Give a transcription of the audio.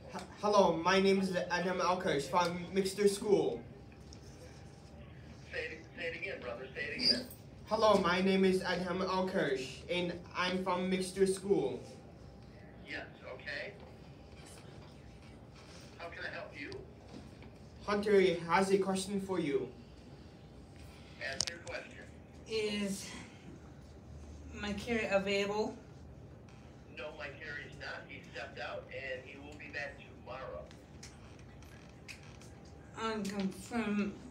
Hello, my name is Adhem from Mixter School. Say it again, brother. Say it again. Hello, my name is Adhem and I'm from Mixter School. Yes, okay. How can I help you? Hunter has a question for you. Ask your question. Is Mike Carey available? No, Mike Carey's not. He stepped out and he will be back tomorrow. From